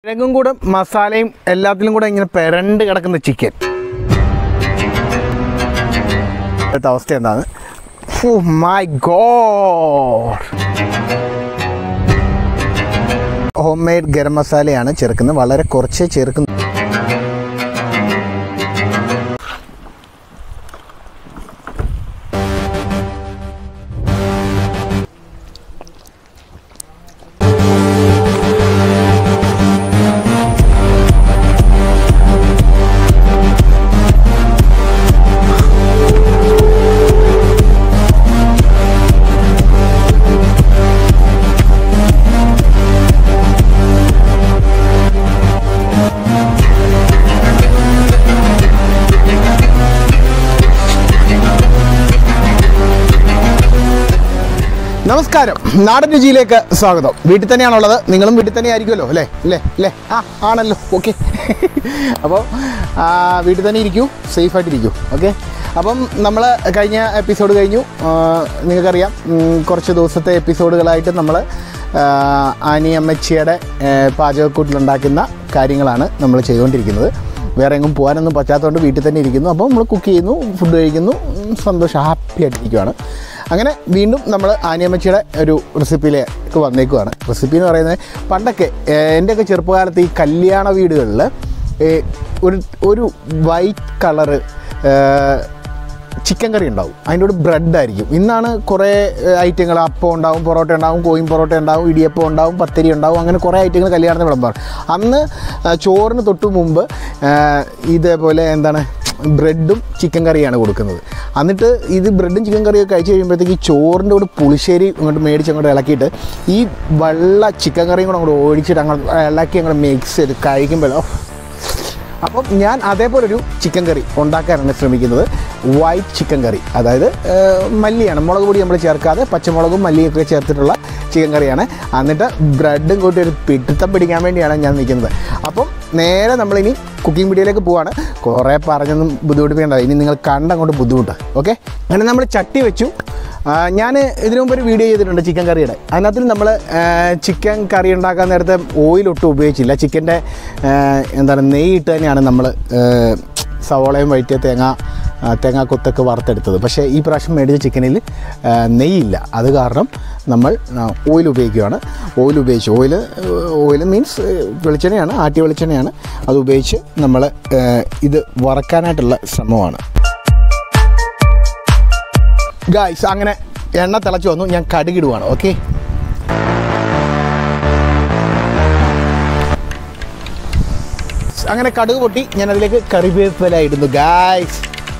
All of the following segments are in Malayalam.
കിഴങ്ങും കൂടെ മസാലയും എല്ലാത്തിലും കൂടെ ഇങ്ങനെ പെരണ്ട് കിടക്കുന്ന ചിക്കൻ അവസ്ഥ എന്താണ്? Oh my god! Home made garam മസാലയാണ് ചേർക്കുന്നത്, വളരെ കുറച്ചേ ചേർക്കുന്നു. നമസ്കാരം, നാടൻ രുചിയിലേക്ക് സ്വാഗതം. വീട്ടിൽ തന്നെയാണുള്ളത്, നിങ്ങളും വീട്ടിൽ തന്നെ ആയിരിക്കുമല്ലോ അല്ലേ അല്ലേ അല്ലേ? ആണല്ലോ. ഓക്കെ, അപ്പോൾ വീട്ടിൽ തന്നെ ഇരിക്കൂ, സേഫായിട്ടിരിക്കൂ. ഓക്കെ, അപ്പം നമ്മൾ കഴിഞ്ഞ എപ്പിസോഡ് കഴിഞ്ഞു. നിങ്ങൾക്കറിയാം, കുറച്ച് ദിവസത്തെ എപ്പിസോഡുകളായിട്ട് നമ്മൾ ആനിയമ്മച്ചിയുടെ പാചകക്കൂട്ടിലുണ്ടാക്കുന്ന കാര്യങ്ങളാണ് നമ്മൾ ചെയ്തുകൊണ്ടിരിക്കുന്നത്. വേറെ എങ്ങും പോകാനൊന്നും പറ്റാത്തതുകൊണ്ട് വീട്ടിൽ തന്നെ ഇരിക്കുന്നു. അപ്പോൾ നമ്മൾ കുക്ക് ചെയ്യുന്നു, ഫുഡ് കഴിക്കുന്നു, സന്തോഷം, ഹാപ്പി ആയിട്ടിരിക്കുകയാണ്. അങ്ങനെ വീണ്ടും നമ്മൾ ആനിയമ്മച്ചിയുടെ ഒരു റെസിപ്പിയിലേക്ക് വന്നേക്കുവാണ്. റെസിപ്പി എന്ന് പറയുന്നത്, പണ്ടൊക്കെ എൻ്റെയൊക്കെ ചെറുപ്പകാലത്ത് ഈ കല്യാണ വീടുകളിൽ ഒരു വൈറ്റ് കളറ് ചിക്കൻ കറി ഉണ്ടാവും, അതിൻ്റെ കൂടെ ബ്രെഡായിരിക്കും. ഇന്നാണ് കുറേ ഐറ്റങ്ങൾ, അപ്പം ഉണ്ടാവും, പൊറോട്ട ഉണ്ടാവും, കോയിൻ പൊറോട്ട ഉണ്ടാവും, ഇടിയപ്പം ഉണ്ടാവും, പത്തിരി ഉണ്ടാവും, അങ്ങനെ കുറേ ഐറ്റങ്ങൾ കല്യാണത്തിന് വിളമ്പാറ്. അന്ന് ചോറിന് തൊട്ട് മുമ്പ് ഇതേപോലെ ബ്രെഡും ചിക്കൻ കറിയാണ് കൊടുക്കുന്നത്. എന്നിട്ട് ഇത് ബ്രെഡും ചിക്കൻ കറിയൊക്കെ കഴിച്ച് കഴിയുമ്പോഴത്തേക്ക് ഈ ചോറിൻ്റെ കൂടെ പുളിശ്ശേരി അങ്ങോട്ട് മേടിച്ച് അങ്ങോട്ട് ഇളക്കിയിട്ട് ഈ വെള്ള ചിക്കൻ കറിയും കൂടെ അങ്ങോട്ട് ഒഴിച്ചിട്ട് അങ്ങോട്ട് ഇളക്കി അങ്ങോട്ട് മിക്സ് ചെയ്ത് കഴിക്കുമ്പോൾ, അപ്പം ഞാൻ അതേപോലൊരു ചിക്കൻ കറി ഉണ്ടാക്കാനാണ് ശ്രമിക്കുന്നത്. വൈറ്റ് ചിക്കൻ കറി, അതായത് മല്ലിയാണ്, മുളക് പൊടി നമ്മൾ ചേർക്കാതെ പച്ചമുളകും മല്ലിയൊക്കെ ചേർത്തിട്ടുള്ള ചിക്കൻ കറിയാണ്. എന്നിട്ട് ബ്രെഡും കൂട്ടി ഒരു പിടുത്തം പിടിക്കാൻ വേണ്ടിയാണ് ഞാൻ നിൽക്കുന്നത്. അപ്പം നേരെ നമ്മളിനി കുക്കിംഗ് വീഡിയോയിലേക്ക് പോവാണ്. കുറേ പറഞ്ഞൊന്നും ബുദ്ധിമുട്ടിപ്പിക്കേണ്ട, ഇനി നിങ്ങൾ കണ്ടങ്ങോട്ട് ബുദ്ധിമുട്ട്. ഓക്കെ, അങ്ങനെ നമ്മൾ ചട്ടി വെച്ചു. ഞാൻ ഇതിനു മുമ്പ് ഒരു വീഡിയോ ചെയ്തിട്ടുണ്ട് ചിക്കൻ കറിയുടെ. അതിനകത്തിൽ നമ്മൾ ചിക്കൻ കറി ഉണ്ടാക്കാൻ നേരത്തെ ഓയിലൊട്ടും ഉപയോഗിച്ചില്ല. ചിക്കൻ്റെ നെയ്യ് ഇട്ട് തന്നെയാണ് നമ്മൾ സവോളയും വഴറ്റിയ തേങ്ങാക്കൊത്തൊക്കെ വറുത്തെടുത്തത്. പക്ഷേ ഈ പ്രാവശ്യം മേടിച്ച ചിക്കനിൽ നെയ്യില്ല. അത് കാരണം നമ്മൾ ഓയിൽ ഉപയോഗിക്കുകയാണ്. ഓയിൽ മീൻസ് വെളിച്ചെണ്ണയാണ്, ആട്ടിയ വെളിച്ചെണ്ണയാണ്. അത് ഉപയോഗിച്ച് നമ്മൾ ഇത് വറക്കാനായിട്ടുള്ള ശ്രമമാണ്. ഗായ്സ്, അങ്ങനെ എണ്ണ തിളച്ച് വന്നു, ഞാൻ കടുകിടുവാണ്. ഓക്കെ, അങ്ങനെ കടുക് പൊട്ടി ഞാൻ അതിലേക്ക് കറിവേപ്പില ഇടുന്നു. ഗായ്സ്,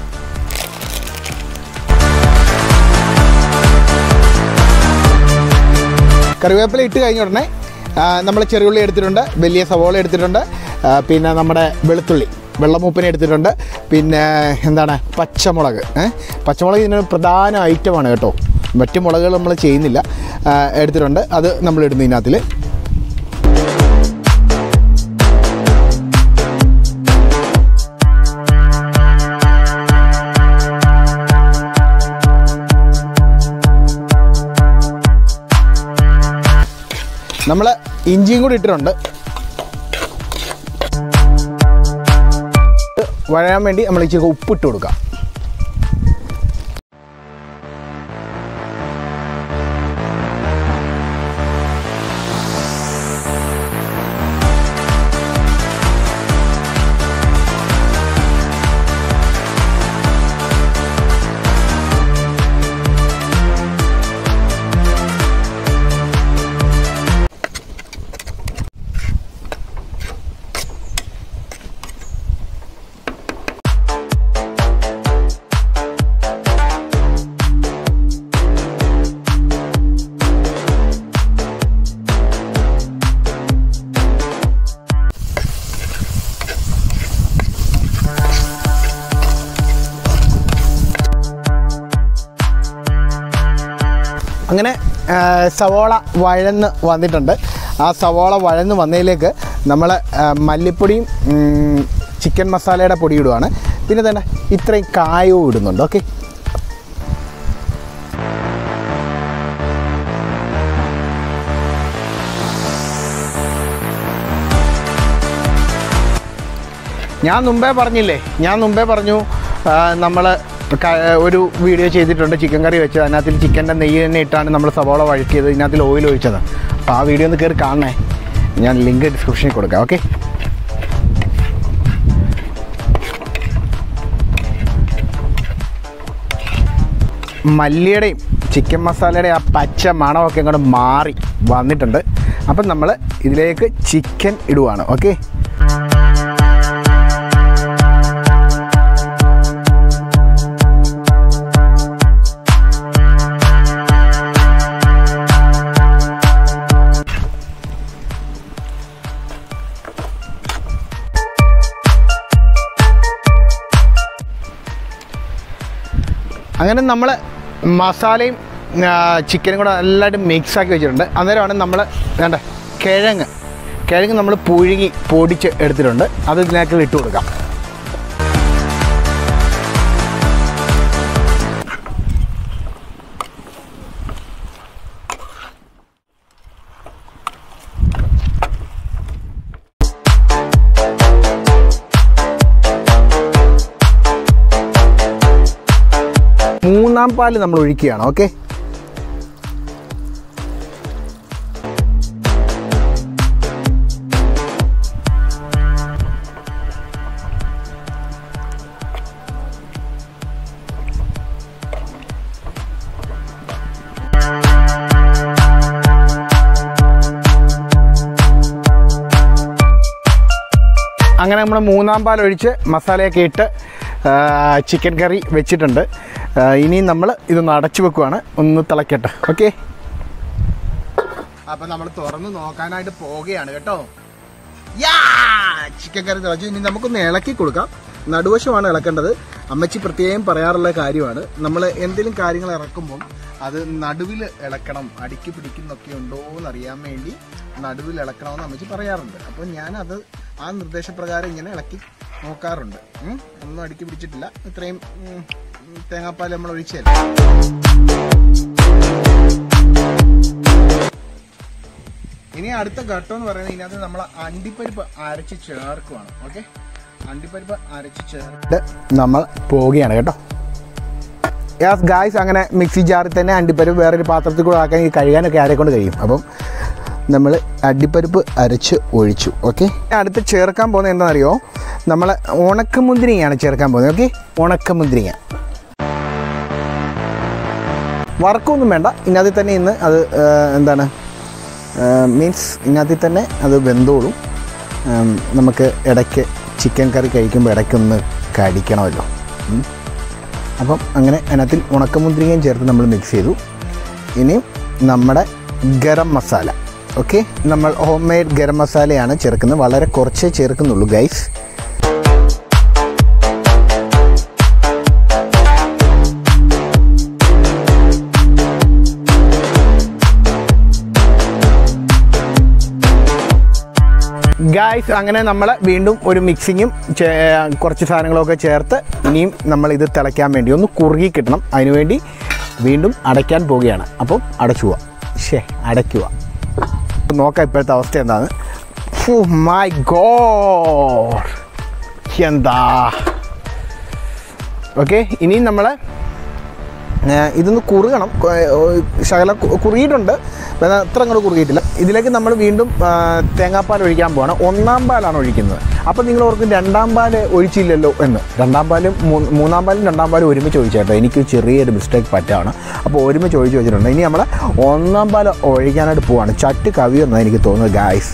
കറിവേപ്പില ഇട്ട് കഴിഞ്ഞ ഉടനെ നമ്മൾ ചെറിയുള്ളി എടുത്തിട്ടുണ്ട്, വലിയ സവോള എടുത്തിട്ടുണ്ട്, പിന്നെ നമ്മുടെ വെളുത്തുള്ളി വെള്ളമൂപ്പനെ എടുത്തിട്ടുണ്ട്, പിന്നെ പച്ചമുളക്. പച്ചമുളക് ഇതിനൊരു പ്രധാന ഐറ്റമാണ് കേട്ടോ. മറ്റു മുളകുകൾ നമ്മൾ ചെയ്യുന്നില്ല, എടുത്തിട്ടുണ്ട്. അത് നമ്മൾ ഇടുന്നു ഇതിനകത്തിൽ. നമ്മൾ ഇഞ്ചിയും കൂടി ഇട്ടിട്ടുണ്ട്. വഴയാൻ വേണ്ടി നമ്മൾ ഇച്ചിരി ഉപ്പിട്ട് കൊടുക്കാം. അങ്ങനെ സവോള വഴന്ന് വന്നിട്ടുണ്ട്. ആ സവോള വഴന്ന് വന്നതിലേക്ക് നമ്മൾ മല്ലിപ്പൊടിയും ചിക്കൻ മസാലയുടെ പൊടി ഇടുവാണ്. പിന്നെ തന്നെ ഇത്രയും കായവും ഇടുന്നുണ്ട്. ഓക്കെ, ഞാൻ മുമ്പേ പറഞ്ഞു നമ്മൾ ഒരു വീഡിയോ ചെയ്തിട്ടുണ്ട് ചിക്കൻ കറി വെച്ചത്. അതിനകത്തിൽ ചിക്കൻ്റെ നെയ്യ് തന്നെ ഇട്ടാണ് നമ്മൾ സവാള വഴക്കിയത്, ഇതിനകത്തിൽ ഓയിൽ ഒഴിച്ചത്. അപ്പോൾ ആ വീഡിയോ ഒന്ന് കയറി കാണണേ, ഞാൻ ലിങ്ക് ഡിസ്ക്രിപ്ഷനിൽ കൊടുക്കാം. ഓക്കെ, മല്ലിയുടെയും ചിക്കൻ മസാലയുടെയും ആ പച്ച മണമൊക്കെ ഇങ്ങോട്ട് മാറി വന്നിട്ടുണ്ട്. അപ്പം നമ്മൾ ഇതിലേക്ക് ചിക്കൻ ഇടുവാണ്. ഓക്കെ, അങ്ങനെ നമ്മൾ മസാലയും ചിക്കനും കൂടെ നല്ലതായിട്ട് മിക്സാക്കി വെച്ചിട്ടുണ്ട്. അന്നേരമാണ് നമ്മൾ വേണ്ട കിഴങ്ങ് നമ്മൾ പുഴുങ്ങി പൊടിച്ച് എടുത്തിട്ടുണ്ട്. അത് ഇതിനകത്ത് ഇട്ട് കൊടുക്കാം. മൂന്നാം പാല് നമ്മൾ ഒഴിക്കുകയാണ്. ഓക്കെ, അങ്ങനെ നമ്മൾ മൂന്നാം പാൽ ഒഴിച്ച് മസാലയൊക്കെ ഇട്ട് ചിക്കൻ കറി വെച്ചിട്ടുണ്ട്. ഇനി നമ്മൾ ഇതൊന്ന് അടച്ചു വെക്കുവാണ്, ഒന്ന് തിളക്കട്ടെ. ഓക്കെ, അപ്പം നമ്മൾ തുറന്ന് നോക്കാനായിട്ട് പോവുകയാണ് കേട്ടോ. ചിക്കൻ കറി തിളച്ചു. ഇനി നമുക്കൊന്ന് ഇളക്കി കൊടുക്കാം. നടുവശമാണ് ഇളക്കേണ്ടത്. അമ്മച്ചി പ്രത്യേകം പറയാറുള്ള കാര്യമാണ്, നമ്മൾ എന്തെങ്കിലും കാര്യങ്ങൾ ഇറക്കുമ്പം അത് നടുവിൽ ഇളക്കണം, അടുക്കി പിടിക്കുന്നൊക്കെ ഉണ്ടോ എന്നറിയാൻ വേണ്ടി നടുവിൽ ഇളക്കണമെന്ന് അമ്മച്ചി പറയാറുണ്ട്. അപ്പോൾ ഞാനത് ആ നിർദ്ദേശപ്രകാരം ഇങ്ങനെ ഇളക്കി നോക്കാറുണ്ട്. ഒന്നും അടുക്കി പിടിച്ചിട്ടില്ല. ഇത്രയും തേങ്ങാപ്പാൽ നമ്മൾ ഒഴിച്ചല്ല. ഇനി അടുത്ത ഘട്ടം എന്ന് പറയുന്നത് ഇതിനകത്ത് നമ്മൾ അണ്ടിപ്പരിപ്പ് അരച്ച് ചേർക്കുവാണ്. ഓക്കെ, അണ്ടിപ്പരിപ്പ് അരച്ച് ചേർത്ത് നമ്മൾ പോവുകയാണ് കേട്ടോ. യെസ് ഗായ്സ്, അങ്ങനെ മിക്സി ജാറിൽ തന്നെ അണ്ടിപ്പരിപ്പ് വേറൊരു പാത്രത്തിൽ കൂടെ ആക്കാൻ കഴുകാനൊക്കെ ആരെക്കൊണ്ട് കഴിയും. അപ്പം നമ്മൾ അണ്ടിപ്പരിപ്പ് അരച്ച് ഒഴിച്ചു. ഓക്കെ, അടുത്ത് ചേർക്കാൻ പോകുന്നത് എന്താണെന്നറിയോ? നമ്മൾ ഉണക്കമുന്തിരിങ്ങയാണ് ചേർക്കാൻ പോകുന്നത്. ഓക്കെ, ഉണക്കമുന്തിരിങ്ങ വറക്കൊന്നും വേണ്ട, ഇതിനകത്ത് തന്നെ ഇന്ന് അത് എന്താണ് മീൻസ് ഇതിനകത്ത് തന്നെ അത് വെന്തോളും. നമുക്ക് ഇടയ്ക്ക് ചിക്കൻ കറി കഴിക്കുമ്പോൾ ഇടയ്ക്കൊന്ന് കടിക്കണമല്ലോ. അപ്പം അങ്ങനെ അതിനകത്തിൽ ഉണക്കമുന്തിരിങ്ങയും ചേർത്ത് നമ്മൾ മിക്സ് ചെയ്തു. ഇനിയും നമ്മുടെ ഗരം മസാല. ഓക്കെ, നമ്മൾ ഹോം മെയ്ഡ് ഗരം മസാലയാണ് ചേർക്കുന്നത്. വളരെ കുറച്ചേ ചേർക്കുന്നുള്ളൂ ഗൈസ്. ഗായ്സ്, അങ്ങനെ നമ്മൾ വീണ്ടും ഒരു മിക്സിങ്ങും കുറച്ച് സാധനങ്ങളൊക്കെ ചേർത്ത് ഇനിയും നമ്മളിത് തിളയ്ക്കാൻ വേണ്ടി ഒന്ന് കുറുകി കിട്ടണം. അതിനുവേണ്ടി വീണ്ടും അടയ്ക്കാൻ പോവുകയാണ്. അപ്പം അടയ്ക്കുക. നോക്കാം ഇപ്പോഴത്തെ അവസ്ഥ എന്താണ്. മൈ ഗോഡ്, എന്താ. ഓക്കെ, ഇനിയും നമ്മൾ ഇതൊന്ന് കുറുകണം. ശകലം കുറുകിയിട്ടുണ്ട്, അത്ര അങ്ങോട്ട് കുറുകിയിട്ടില്ല. ഇതിലേക്ക് നമ്മൾ വീണ്ടും തേങ്ങാപ്പാൽ ഒഴിക്കാൻ പോവാണ്. ഒന്നാം പാലാണ് ഒഴിക്കുന്നത്. അപ്പോൾ നിങ്ങൾ ഓർക്കും രണ്ടാം പാൽ ഒഴിച്ചില്ലല്ലോ എന്ന്. മൂന്നാം പാലും രണ്ടാം പാലും ഒരുമിച്ച് ഒഴിച്ചേട്ടോ. എനിക്ക് ചെറിയൊരു മിസ്റ്റേക്ക് പറ്റാണ്. അപ്പോൾ ഒരുമിച്ച് ഒഴിച്ച് വെച്ചിട്ടുണ്ട്. ഇനി നമ്മൾ ഒന്നാം പാൽ ഒഴിക്കാനായിട്ട് പോവാണ്. ചട്ടി കവിയെന്നാണ് എനിക്ക് തോന്നുന്നത് ഗായ്സ്.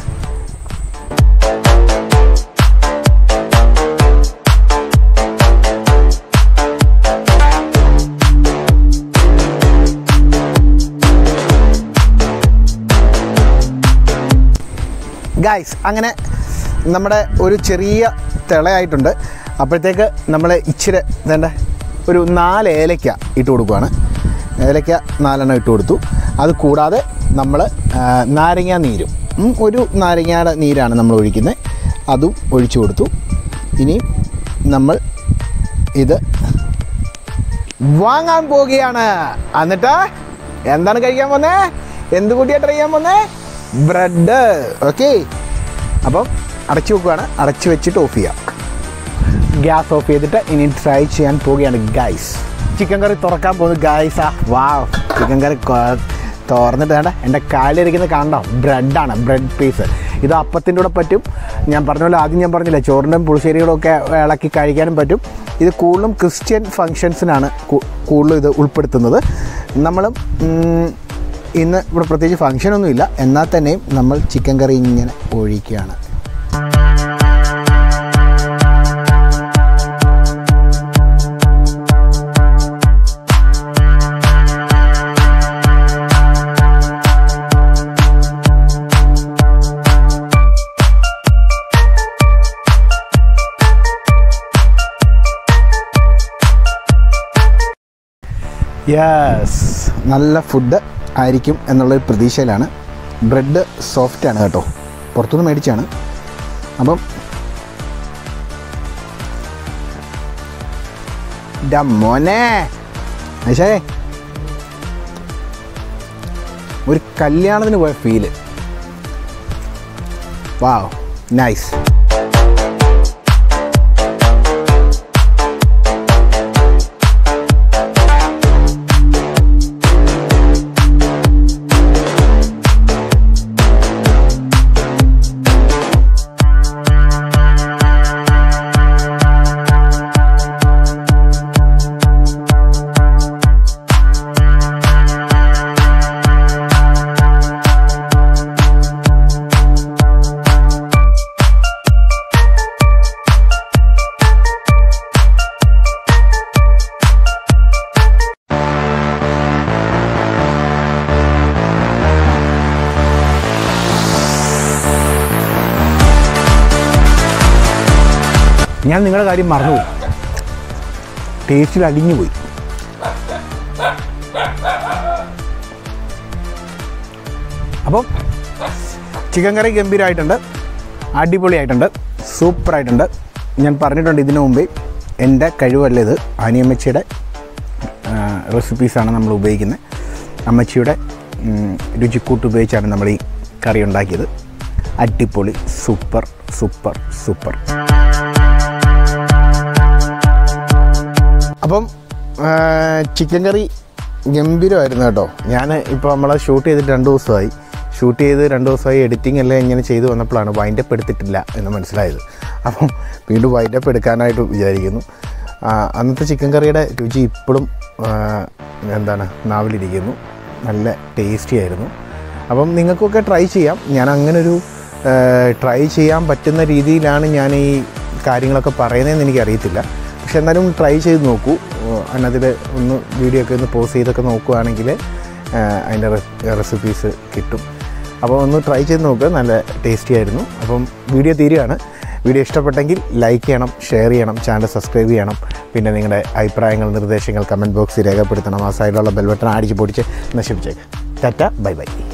ഗായ്സ്, അങ്ങനെ നമ്മുടെ ഒരു ചെറിയ തിളയായിട്ടുണ്ട്. അപ്പോഴത്തേക്ക് നമ്മൾ ഇച്ചിരി വേണ്ട ഒരു 4 ഏലക്ക ഇട്ട് കൊടുക്കുകയാണ്. ഏലക്ക 4 ഇട്ട് കൊടുത്തു. അത് കൂടാതെ നമ്മൾ നാരങ്ങ നീരും, ഒരു നാരങ്ങയുടെ നീരാണ് നമ്മൾ ഒഴിക്കുന്നത്, അതും ഒഴിച്ചു കൊടുത്തു. ഇനി നമ്മൾ ഇത് വാങ്ങാൻ പോവുകയാണ്. എന്നിട്ട് എന്താണ് കഴിക്കാൻ പോകുന്നത്? എന്ത് കൂട്ടിയാണ് ട്രൈ ചെയ്യാൻ പോകുന്നത്? ബ്രെഡ്. ഓക്കെ, അപ്പം അടച്ചു വെക്കുകയാണ്. അടച്ചു വെച്ചിട്ട് ഓഫ് ചെയ്യാം. ഗ്യാസ് ഓഫ് ചെയ്തിട്ട് ഇനി ട്രൈ ചെയ്യാൻ പോവുകയാണ് ഗൈസ്. ചിക്കൻ കറി തുറക്കാൻ പോകുന്നു ഗൈസ്. വാവ്, ചിക്കൻ കറി തുറന്നിട്ട് വേണ്ട എൻ്റെ കാലിരിക്കുന്നത് കാണണ്ടോ? ബ്രെഡാണ്, ബ്രെഡ് പീസ്. ഇത് അപ്പത്തിൻ്റെ കൂടെ പറ്റും. ഞാൻ പറഞ്ഞ പോലെ ആദ്യം ഞാൻ പറഞ്ഞില്ല, ചോറിൻ്റെയും പുളിശ്ശേരികളും ഒക്കെ ഇളക്കി കഴിക്കാനും പറ്റും. ഇത് കൂടുതലും ക്രിസ്ത്യൻ ഫങ്ഷൻസിനാണ് കൂടുതലും ഇത് ഉൾപ്പെടുത്തുന്നത്. നമ്മളും ഇന്ന് ഇവിടെ പ്രത്യേകിച്ച് ഫങ്ഷനൊന്നുമില്ല, എന്നാൽ തന്നെയും നമ്മൾ ചിക്കൻ കറി ഇങ്ങനെ ഒഴിക്കുകയാണ്. യെസ്, നല്ല ഫുഡ് ആയിരിക്കും എന്നുള്ളൊരു പ്രതീക്ഷയിലാണ്. ബ്രെഡ് സോഫ്റ്റാണ് കേട്ടോ, പുറത്തുനിന്ന് മേടിച്ചാണ്. അപ്പം മോനെ പക്ഷേ ഒരു കല്യാണത്തിന് പോയ ഫീല്. വാവ്, നൈസ്. ഞാൻ നിങ്ങളുടെ കാര്യം മറന്നുപോയി, ടേസ്റ്റിൽ അലിഞ്ഞു പോയി. അപ്പം ചിക്കൻ കറി ഗംഭീരമായിട്ടുണ്ട്, അടിപൊളിയായിട്ടുണ്ട്, സൂപ്പറായിട്ടുണ്ട്. ഞാൻ പറഞ്ഞിട്ടുണ്ട് ഇതിനു മുമ്പേ, എൻ്റെ കഴിവല്ല ഇത്, അനിയമ്മച്ചിയുടെ റെസിപ്പീസാണ് നമ്മൾ ഉപയോഗിക്കുന്നത്. അമ്മച്ചിയുടെ രുചിക്കൂട്ട് ഉപയോഗിച്ചാണ് നമ്മൾ ഈ കറി ഉണ്ടാക്കിയത്. അടിപൊളി, സൂപ്പർ സൂപ്പർ സൂപ്പർ. അപ്പം ചിക്കൻ കറി ഗംഭീരമായിരുന്നു കേട്ടോ. ഞാൻ ഇപ്പോൾ നമ്മളെ ഷൂട്ട് ചെയ്തിട്ട് 2 ദിവസമായി. ഷൂട്ട് ചെയ്ത് 2 ദിവസമായി. എഡിറ്റിംഗ് എല്ലാം ഇങ്ങനെ ചെയ്ത് വന്നപ്പോഴാണ് വൈൻഡപ്പ് എടുത്തിട്ടില്ല എന്ന് മനസ്സിലായത്. അപ്പം വീണ്ടും വൈൻഡപ്പ് എടുക്കാനായിട്ട് വിചാരിക്കുന്നു. അന്നത്തെ ചിക്കൻ കറിയുടെ രുചി ഇപ്പോഴും നാവിലിരിക്കുന്നു. നല്ല ടേസ്റ്റി ആയിരുന്നു. അപ്പം നിങ്ങൾക്കൊക്കെ ട്രൈ ചെയ്യാം. ഞാൻ അങ്ങനൊരു ട്രൈ ചെയ്യാൻ പറ്റുന്ന രീതിയിലാണ് ഞാൻ ഈ കാര്യങ്ങളൊക്കെ പറയുന്നതെന്ന് എനിക്കറിയത്തില്ല. പക്ഷെ എന്നാലും ട്രൈ ചെയ്ത് നോക്കൂ. അതിനതിൽ ഒന്ന് വീഡിയോ ഒക്കെ ഒന്ന് പോസ്റ്റ് ചെയ്തൊക്കെ നോക്കുകയാണെങ്കിൽ അതിൻ്റെ റെസിപ്പീസ് കിട്ടും. അപ്പോൾ ഒന്ന് ട്രൈ ചെയ്ത് നോക്കുക. നല്ല ടേസ്റ്റി ആയിരുന്നു. അപ്പം വീഡിയോ തീരുകയാണ്. വീഡിയോ ഇഷ്ടപ്പെട്ടെങ്കിൽ ലൈക്ക് ചെയ്യണം, ഷെയർ ചെയ്യണം, ചാനൽ സബ്സ്ക്രൈബ് ചെയ്യണം. പിന്നെ നിങ്ങളുടെ അഭിപ്രായങ്ങൾ, നിർദ്ദേശങ്ങൾ കമൻറ്റ് ബോക്സിൽ രേഖപ്പെടുത്തണം. ആ സൈഡിലുള്ള ബെൽ ബട്ടൺ അടിച്ച് പൊടിച്ച് നശിപ്പിച്ചേക്ക്. Tata, bye bye.